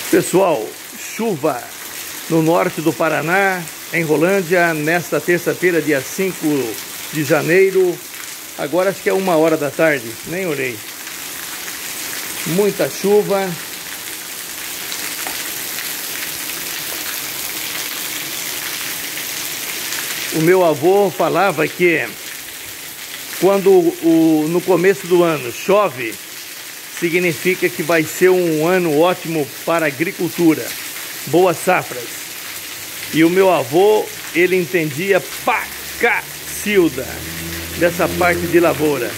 Pessoal, chuva no norte do Paraná, em Rolândia, nesta terça-feira, dia 5 de janeiro. Agora acho que é 1h da tarde, nem olhei. Muita chuva. O meu avô falava que quando no começo do ano chove, significa que vai ser um ano ótimo para a agricultura, boas safras. E o meu avô, ele entendia pra cacilda dessa parte de lavoura.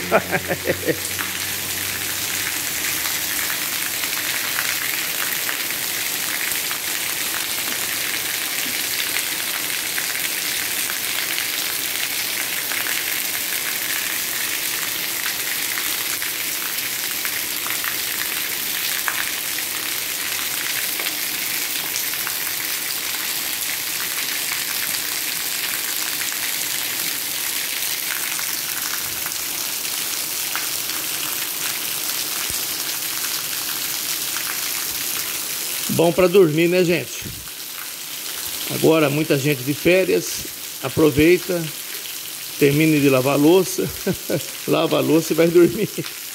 Bom para dormir, né, gente? Agora muita gente de férias, aproveita, termine de lavar a louça, lava a louça e vai dormir.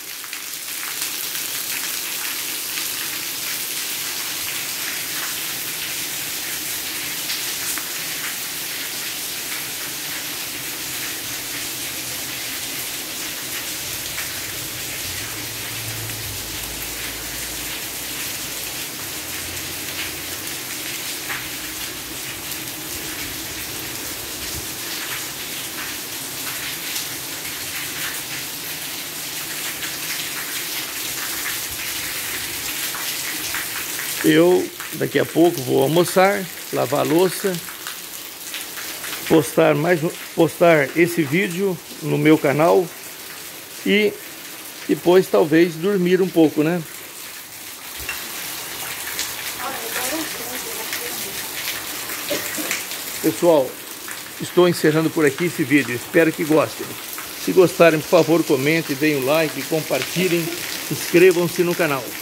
Eu daqui a pouco vou almoçar, lavar a louça, postar esse vídeo no meu canal e depois talvez dormir um pouco, né? Pessoal, estou encerrando por aqui esse vídeo, espero que gostem. Se gostarem, por favor, comentem, deem um like, compartilhem, inscrevam-se no canal.